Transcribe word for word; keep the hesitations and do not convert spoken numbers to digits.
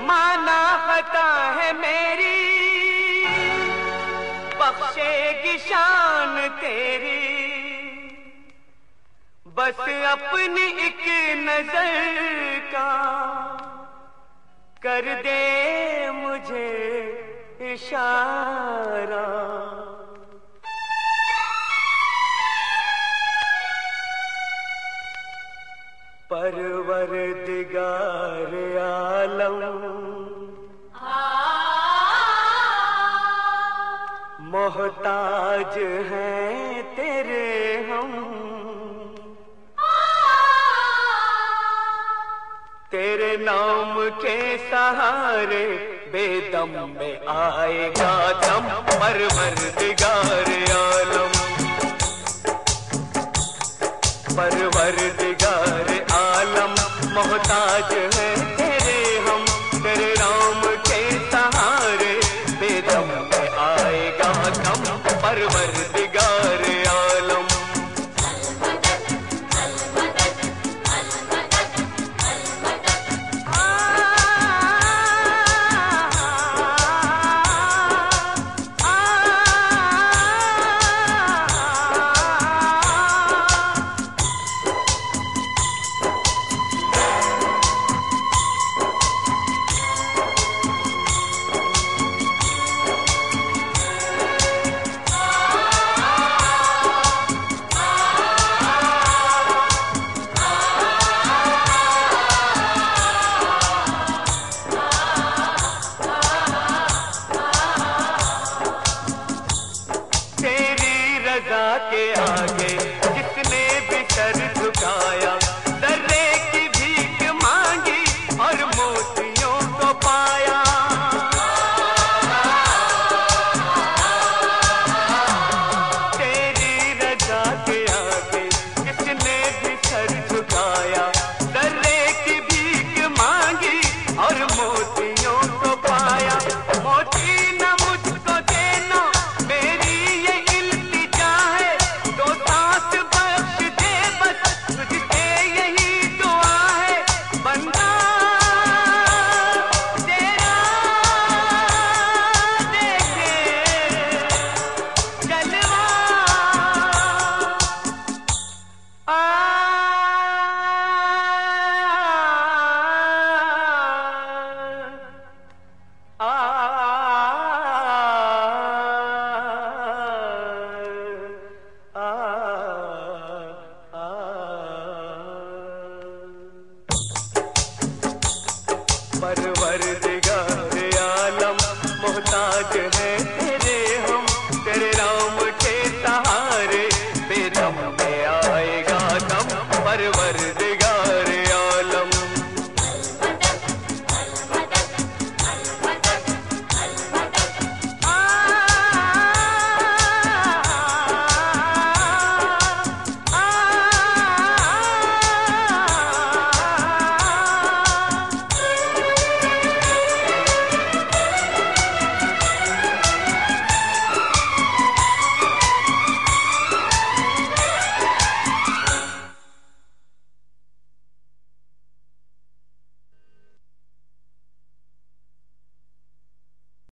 माना खता है मेरी, बख्शेगी शान तेरी। बस अपनी एक नजर का कर दे मुझे इशारा। परवरदिगार आलम मोहताज हैं तेरे हम, तेरे नाम के सहारे बेदम में आएगा दम। परवरदिगार आलम, परवरदिगार आलम मोहताज है तेरे हम, तेरे नाम के सहारे बेदम में आएगा दम। परवरदिगार आलम, के आगे किसने भी सर झुकाया, दर्रे की भीख मांगी और मोतियों को पाया। तेरी रजा के आगे किसने भी सर झुकाया, दर्रे की भीख मांगी और मोतियों को पाया। मोती न मुझको देना मेरी ये इल्तिजा है, दो सांस बख्श दे बस तुझसे यही दुआ है। बंदा तेरा देखे जलवा, आ आ पर